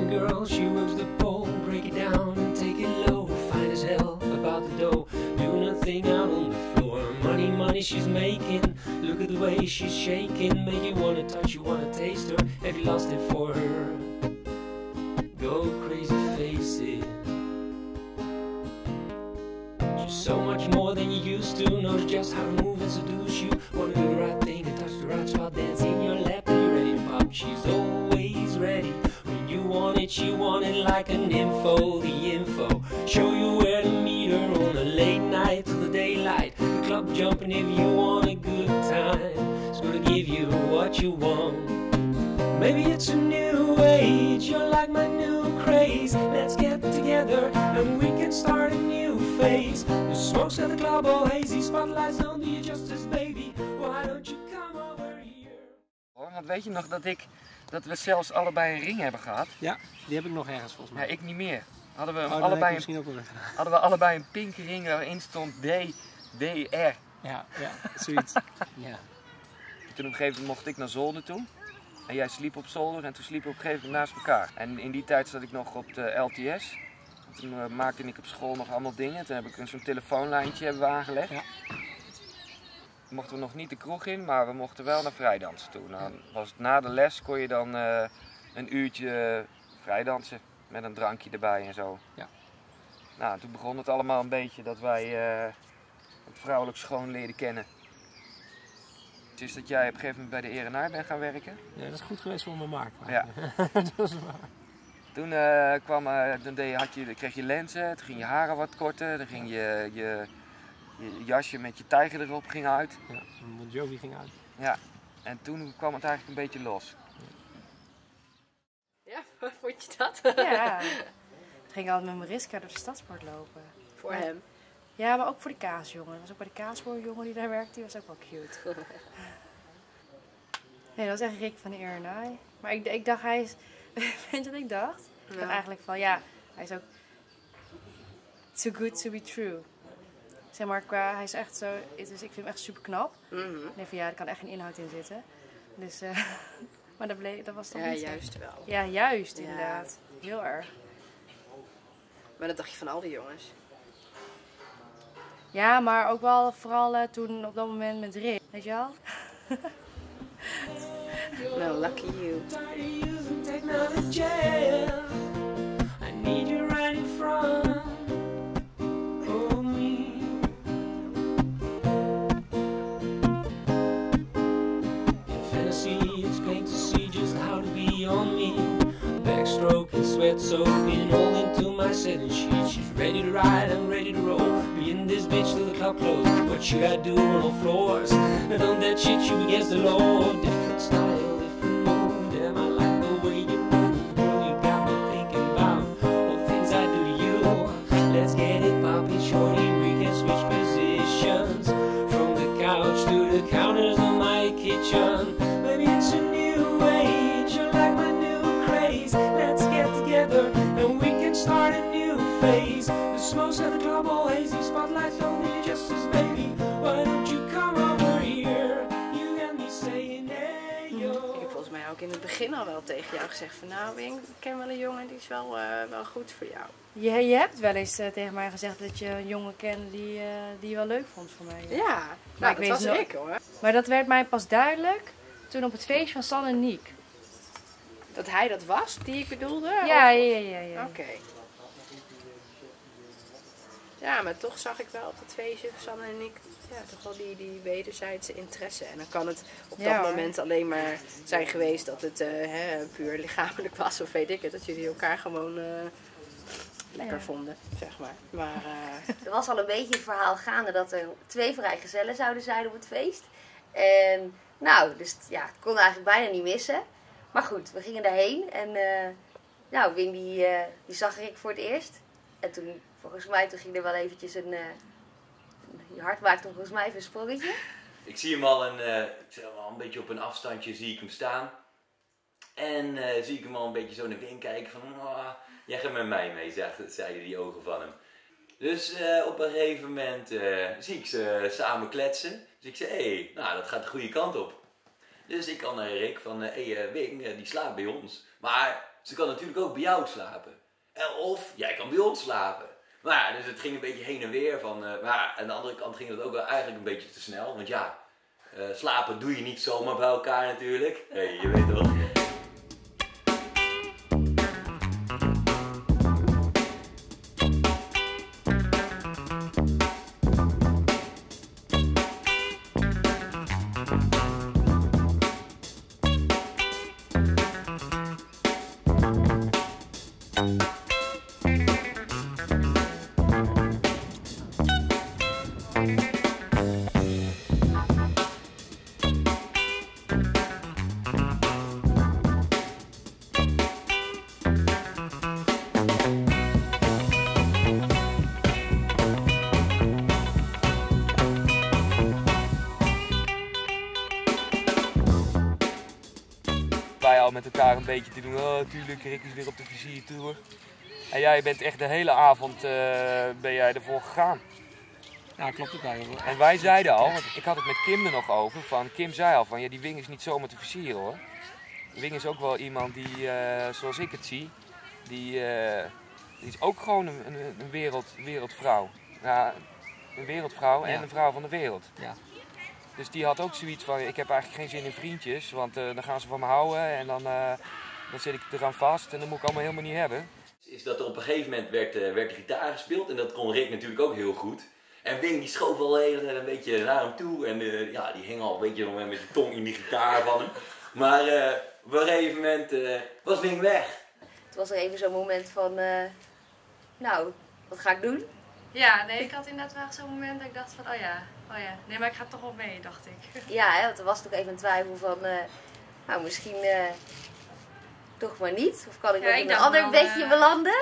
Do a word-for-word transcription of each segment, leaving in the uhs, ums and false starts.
girl, she works the pole, break it down and take it low. Fine as hell about the dough, do nothing out on the floor. Money, money she's making, look at the way she's shaking. Make you wanna touch, you wanna taste her. Have you lost it for her? Go crazy, face it. She's so much more than you used to. Knows just how to move and seduce you. Wanna do the right thing and touch the right spot. Dance in your lap, are you ready to pop? She's always ready. When you want it, she want it like an info. The info, show you where to meet her on a late night till the daylight. The club jumping if you want a good time. It's gonna give you what you want. Maybe it's a new age, you're like my new craze. Let's get together and we can start a new phase. The smoke's at the club all hazy, spotlights don't do you justice, baby. Why don't you come over here? Want weet je nog dat ik, dat we zelfs allebei een ring hebben gehad? Ja, die heb ik nog ergens volgens mij. Ja, ik niet meer. Hadden we, oh, allebei, misschien ook wel gedaan. hadden we allebei een pinke ring waarin stond D, D, R. Ja, ja, zoiets. Ja. Toen op een gegeven moment mocht ik naar zolder toe. En jij sliep op zolder en toen sliepen we op een gegeven moment naast elkaar. En in die tijd zat ik nog op de L T S. Toen uh, maakte ik op school nog allemaal dingen. Toen heb ik zo'n telefoonlijntje hebben we aangelegd. Ja. Toen mochten we nog niet de kroeg in, maar we mochten wel naar vrijdansen toe. Nou, was het na de les kon je dan uh, een uurtje vrijdansen met een drankje erbij en zo. Ja. Nou, toen begon het allemaal een beetje dat wij uh, het vrouwelijk schoon leerden kennen. Het is dat jij op een gegeven moment bij de Erenaar bent gaan werken. Ja, dat is goed geweest voor mijn markt. Ja. Dat is waar. Toen, uh, kwam, uh, dan deed je, had je, kreeg je lenzen, toen ging je haren wat korter, dan ging je, je, je jasje met je tijger erop ging uit. Ja, Bon Jovi ging uit. Ja, en toen kwam het eigenlijk een beetje los. Ja, hoe vond je dat? Ja, ik ging altijd met Mariska door de Stadspoort lopen. Voor ja. hem? Ja, maar ook voor de kaasjongen. Er was ook bij de kaasboerjongen die daar werkte, die was ook wel cute. Nee, dat was echt Rick van de Erenaar. Maar ik, ik dacht, hij is... Weet je wat ik dacht? Ik dacht Ja. eigenlijk van, ja, hij is ook too good to be true. Zeg maar, qua, hij is echt zo... Dus ik vind hem echt super knap. Mm-hmm. Ik denk van, ja, er kan echt geen inhoud in zitten. Dus, uh, maar dat, bleef, dat was toch Ja, niet zo. juist wel. Ja, juist Ja. inderdaad. Heel erg. Maar dat dacht je van al die jongens? Ja, maar ook wel vooral uh, toen op dat moment met Rick, weet je wel? No, lucky you. I need you right in front of me. In fantasy, it's plain to see just how to be on me. Backstroking, sweat soaking, all into my setting sheet. She's ready to ride, I'm ready to roll. Be in this bitch till the club closes. What you gotta do on all floors? Now don't that shit you against the law. Different style, different move. Damn, I like the way you move. Girl, you got me thinking about all the things I do to you. Let's get it poppin', shorty. We can switch positions from the couch to the counters of my kitchen. Maybe it's a new age. You're like my new craze. Let's get together and we can start a new phase. The smoke's at the club all hazy. Spotlights don't need justice, baby. Why don't you come over here? You got me saying, hey, yo. Ik heb volgens mij ook in het begin al wel tegen jou gezegd van nou, ik ken wel een jongen die is wel, uh, wel goed voor jou. Je, je hebt wel eens uh, tegen mij gezegd dat je een jongen kende die, uh, die je wel leuk vond voor mij. Ja, maar nou, ik dat weet was nog, ik hoor. Maar dat werd mij pas duidelijk toen op het feestje van San en Niek. Dat hij dat was, die ik bedoelde? Ja, of... ja, ja, ja, ja. Oké. Okay. Ja, maar toch zag ik wel op het feestje van Sanne en ik ja, toch wel die, die wederzijdse interesse. En dan kan het op Ja, dat hoor. moment alleen maar zijn geweest dat het uh, hè, puur lichamelijk was of weet ik het. Dat jullie elkaar gewoon uh, lekker Ja. vonden, zeg maar. Maar uh, Er was al een beetje het verhaal gaande dat er twee vrijgezellen zouden zijn op het feest. En nou, dus ja, het kon eigenlijk bijna niet missen. Maar goed, we gingen daarheen en uh, nou, Wing die, uh, die zag ik voor het eerst. En toen, volgens mij, toen ging er wel eventjes een... Uh, je hart maakte hem volgens mij even een sprongetje. Ik zie hem al een, uh, ik zeg wel een beetje op een afstandje zie ik hem staan. En uh, zie ik hem al een beetje zo naar Wing kijken van... Oh, jij gaat met mij mee, zeiden die ogen van hem. Dus uh, op een gegeven moment uh, zie ik ze samen kletsen. Dus ik zei, hé, hey, nou dat gaat de goede kant op. Dus ik kan naar Rick van, hé hey, uh, Wing, uh, die slaapt bij ons. Maar ze kan natuurlijk ook bij jou slapen. En of jij kan bij ons slapen. Maar ja, dus het ging een beetje heen en weer. Van, uh, maar aan de andere kant ging het ook wel eigenlijk een beetje te snel. Want ja, uh, slapen doe je niet zomaar bij elkaar natuurlijk. Hey, je weet wel. Met elkaar een beetje te doen. Oh, tuurlijk, Rick is weer op de visiertour. En jij bent echt de hele avond uh, ben jij ervoor gegaan. Ja, klopt het eigenlijk. En wij zeiden al, want ik had het met Kim er nog over, van Kim zei al van ja, die Wing is niet zomaar te versieren hoor. Wing is ook wel iemand die, uh, zoals ik het zie, die, uh, die is ook gewoon een, een, een wereld, wereldvrouw. Ja, een wereldvrouw en ja. Een vrouw van de wereld. Ja. Dus die had ook zoiets van, ik heb eigenlijk geen zin in vriendjes, want uh, dan gaan ze van me houden en dan, uh, dan zit ik eraan vast en dat moet ik allemaal helemaal niet hebben. Is dat er op een gegeven moment werd, uh, werd de gitaar gespeeld en dat kon Rick natuurlijk ook heel goed. En Wing die schoof wel even een beetje naar hem toe en uh, ja, die hing al een beetje met de tong in die gitaar van hem. Maar uh, op een gegeven moment uh, was Wing weg. Het was er even zo'n moment van, uh, nou, wat ga ik doen? Ja, nee, ik had inderdaad wel zo'n moment dat ik dacht van, oh ja, oh ja, nee, maar ik ga toch wel mee, dacht ik. Ja, hè, want er was toch even een twijfel van, uh, nou, misschien uh, toch maar niet. Of kan ik ja, nog in een ander wel, bedje uh, belanden?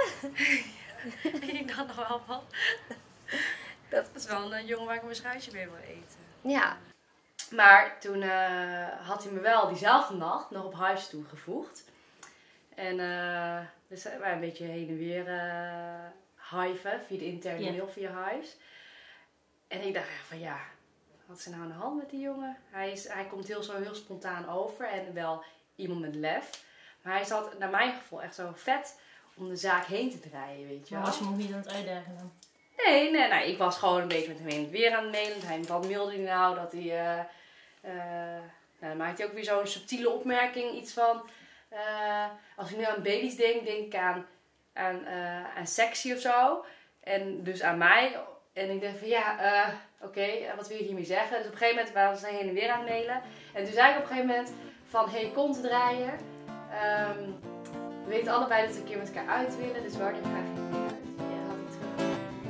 Ik dacht nog wel van, dat, dat is wel een jongen waar ik mijn schuitje mee wil eten. Ja. Maar toen uh, had hij me wel diezelfde nacht nog op huis toegevoegd. En uh, dus wij een beetje heen en weer uh, hiven via de interne mail yeah. via huis. En ik dacht van ja, wat is er nou aan de hand met die jongen? Hij, is, hij komt heel zo heel spontaan over en wel iemand met lef. Maar hij zat naar mijn gevoel echt zo vet om de zaak heen te draaien, weet je wel. Maar was je nog niet aan het uitdagen dan? Nee, nee, nou, ik was gewoon een beetje met hem heen en weer aan het mailen. Hij, wat mailde hij nou? Dat hij, uh, uh, nou, dan maakte hij ook weer zo'n subtiele opmerking. Iets van, uh, als ik nu aan baby's denk, denk ik aan, aan, uh, aan sexy of zo. En dus aan mij. En ik dacht van ja, uh, oké, okay, wat wil je hiermee zeggen? Dus op een gegeven moment waren ze heen en weer aan het mailen. En toen zei ik op een gegeven moment van, hey, kont draaien. Um, we weten allebei dat we een keer met elkaar uit willen, dus wanneer ga ik een keer uit? Ja, had ik terug.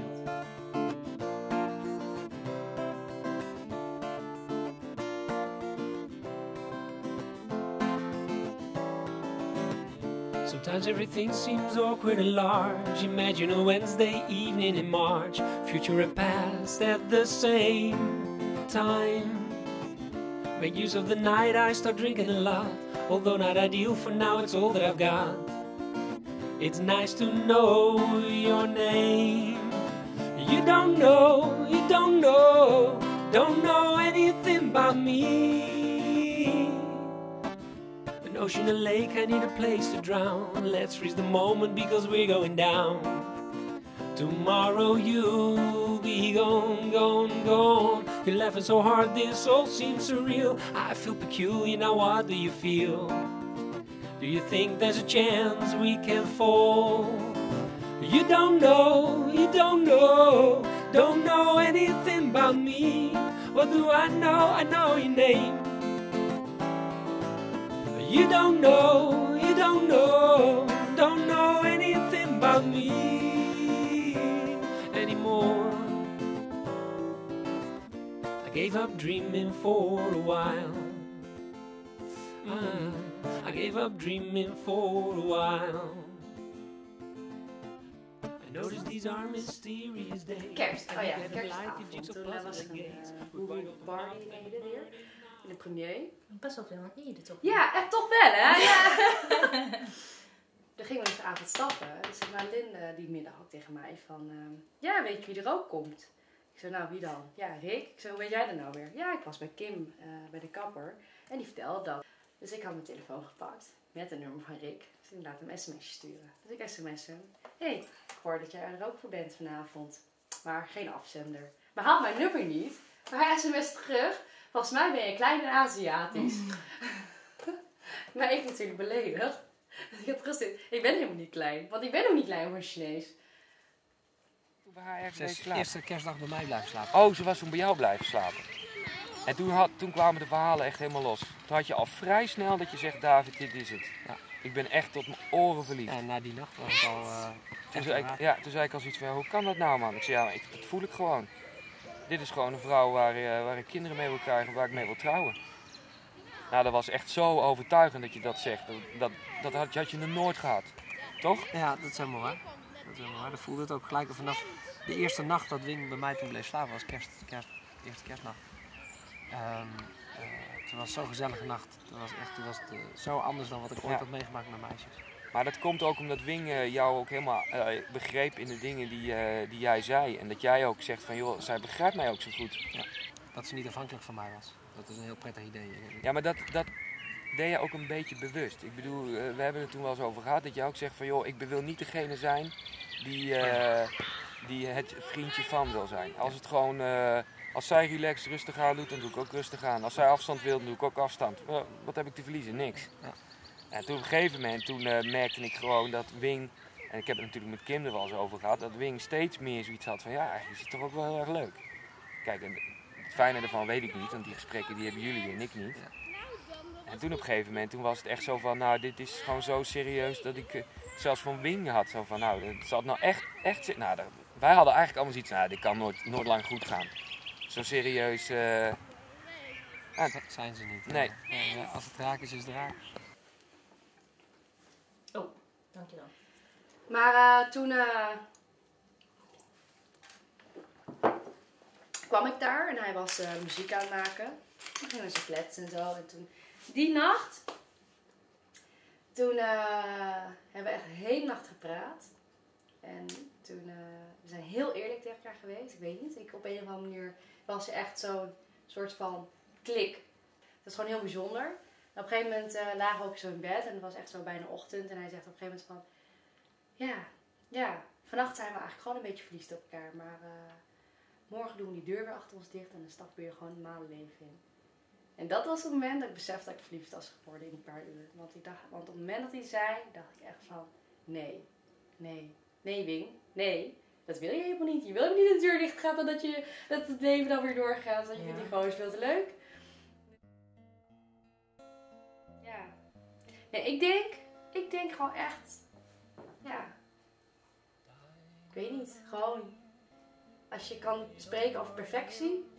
Sometimes everything seems awkward and large. Imagine a Wednesday evening in March. Future and past at the same time. Make use of the night, I start drinking a lot. Although not ideal for now, it's all that I've got. It's nice to know your name. You don't know, you don't know, don't know anything about me. An ocean, a lake, I need a place to drown. Let's freeze the moment because we're going down. Tomorrow you'll be gone, gone, gone. You're laughing so hard, this all seems surreal. I feel peculiar, now what do you feel? Do you think there's a chance we can fall? You don't know, you don't know, don't know anything about me. What do I know? I know your name. You don't know, you don't know, don't know anything about me anymore. I gave up dreaming for a while. Uh, I gave up dreaming for a while. I noticed these are mysterious days. Kerst, oh ja, kerstavond. Toen was er een party weer. In de premier. Best wel veel aan Ede toch? Ja, echt toch wel hè? Ja. Toen gingen we dus avond stappen. Dus mijn Linde die middag ook tegen mij van... Uh, ja, weet je wie er ook komt? Ik zei, nou wie dan? Ja, Rick. Ik zei, hoe weet jij er nou weer? Ja, ik was bij Kim uh, bij de kapper. En die vertelde dat. Dus ik had mijn telefoon gepakt. Met een nummer van Rick. Ik Dus ik laat hem een sms'je sturen. Dus ik sms hem. Hé, hey, ik hoor dat jij er ook voor bent vanavond. Maar geen afzender. Maar haal mijn nummer niet. Maar hij sms't terug. Volgens mij ben je klein en Aziatisch. Maar ik natuurlijk beledigd. Ik heb gezegd, ik ben helemaal niet klein. Want ik ben ook niet klein voor Chinees. Toen bij haar ergens Ze is bleef de slapen. eerste kerstdag bij mij blijven slapen. Oh, ze was toen bij jou blijven slapen. En toen, had, toen kwamen de verhalen echt helemaal los. Toen had je al vrij snel dat je zegt, David, dit is het. Ja. Ik ben echt tot mijn oren verliefd. En na die nacht was het al... Uh, Toen zei, ik, ja, toen zei ik al zoiets van, hoe kan dat nou, man? Ik zei, ja, ik, dat voel ik gewoon. Dit is gewoon een vrouw waar, uh, waar ik kinderen mee wil krijgen, waar ik mee wil trouwen. Nou, dat was echt zo overtuigend dat je dat zegt. Dat, dat, dat had, had je nog nooit gehad. Toch? Ja, dat is helemaal waar. Dat is helemaal waar. Dat voelde het ook gelijk vanaf de eerste nacht dat Wing bij mij toen bleef slapen. Was kerst, kerst, de eerste kerstnacht. Um, uh, het was zo'n gezellige nacht. Het was echt, het was uh, zo anders dan wat ik ooit Ja. had meegemaakt met meisjes. Maar dat komt ook omdat Wing uh, jou ook helemaal uh, begreep in de dingen die, uh, die jij zei. En dat jij ook zegt van, joh, zij begrijpt mij ook zo goed. Ja. Dat ze niet afhankelijk van mij was. Dat is een heel prettig idee. Ja, maar dat, dat deed je ook een beetje bewust. Ik bedoel, uh, we hebben het toen wel eens over gehad. Dat je ook zegt van, joh, ik wil niet degene zijn die, uh, die het vriendje van wil zijn. Als het gewoon... Uh, Als zij relaxed rustig aan doet, dan doe ik ook rustig aan. Als zij afstand wil, dan doe ik ook afstand. Uh, wat heb ik te verliezen? Niks. Ja. En toen op een gegeven moment toen, uh, merkte ik gewoon dat Wing, en ik heb het natuurlijk met Kim er wel eens over gehad, dat Wing steeds meer zoiets had van, ja, je is toch ook wel heel erg leuk. Kijk, en het fijne ervan weet ik niet, want die gesprekken die hebben jullie en ik niet. Ja. En toen op een gegeven moment, toen was het echt zo van, nou, dit is gewoon zo serieus dat ik uh, zelfs van Wing had. Zo van, nou, dat zal het nou echt, echt, nou, dat, wij hadden eigenlijk allemaal zoiets, nou, dit kan nooit, nooit lang goed gaan. Zo serieus... Uh... Ah, zijn ze niet. Nee. Ja, ja, als het raak is, is het raak. Oh, dankjewel. Maar uh, toen uh, kwam ik daar en hij was uh, muziek aan het maken. Toen gingen ze kletsen en zo. En toen, die nacht, toen uh, hebben we echt de hele nacht gepraat. En toen, uh, we zijn heel eerlijk tegen elkaar geweest. Ik weet niet, ik op een of andere manier was er echt zo'n soort van klik. Dat is gewoon heel bijzonder. En op een gegeven moment uh, lagen we ook zo in bed en het was echt zo bijna ochtend. En hij zegt op een gegeven moment van, ja, ja, vannacht zijn we eigenlijk gewoon een beetje verliefd op elkaar. Maar uh, morgen doen we die deur weer achter ons dicht en dan stappen we weer gewoon het normale leven in. En dat was het moment dat ik besefte dat ik verliefd was geworden in een paar uur. Want, ik dacht, want op het moment dat hij zei, dacht ik echt van, nee, nee, nee Wing, nee. Dat wil je helemaal niet. Je wil helemaal niet dat de deur dicht gaat en dat, je, dat het leven dan weer doorgaat. Dat je Ja. die gozer veel te leuk. Ja. Nee, ik denk, ik denk gewoon echt, ja, ik weet niet, gewoon, als je kan spreken over perfectie,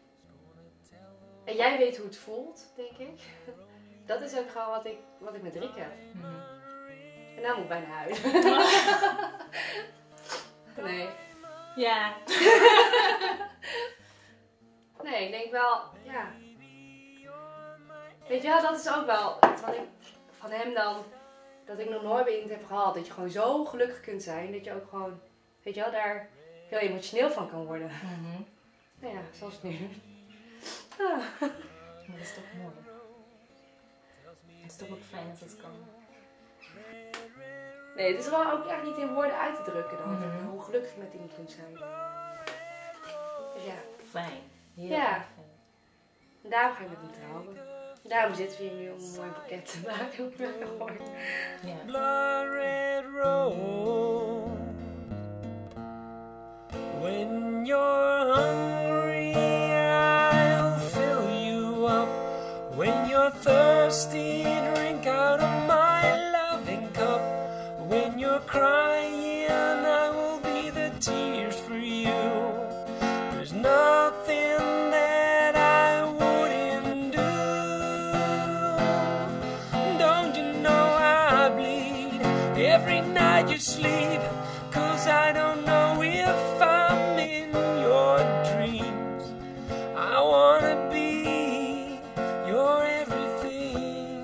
en jij weet hoe het voelt, denk ik, dat is ook gewoon wat ik, wat ik met Rick heb. Mm-hmm. En nou moet ik bijna huis. Nee. Ja. Nee, ik denk wel, ja. Weet je wel, dat is ook wel iets wat ik van hem dan, dat ik nog nooit bij iemand heb gehad. Dat je gewoon zo gelukkig kunt zijn, dat je ook gewoon, weet je wel, daar heel emotioneel van kan worden. Mm-hmm. Nou ja, zoals nu. Ah. Maar dat is toch mooi. Het is toch ook fijn dat het kan. Nee, het is wel ook echt niet in woorden uit te drukken dan. Mhm. Hoe gelukkig je met iemand kunt zijn. Dus ja, Fijn. Heel Ja. erg fijn. en daarom ga ik met hem trouwen. En daarom zitten we hier nu om een mooi pakket te maken. Ja. Blood red rose. When you're hungry, I'll fill you up. When you're thirsty, drink out of my loving cup. When you're crying, I will be the tears for you. There's nothing that I wouldn't do. Don't you know I bleed every night you sleep? 'Cause I don't know if I'm in your dreams. I wanna be your everything.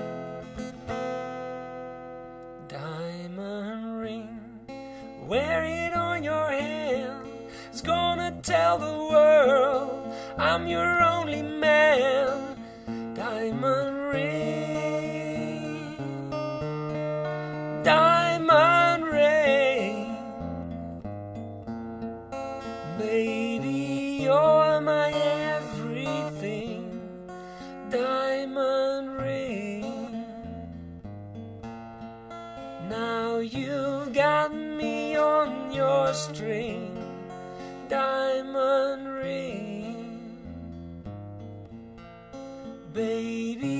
Diamond ring, wear it on your hand. It's gonna tell the world I'm your only man. Diamond ring. you've got me on your string, diamond ring. Baby,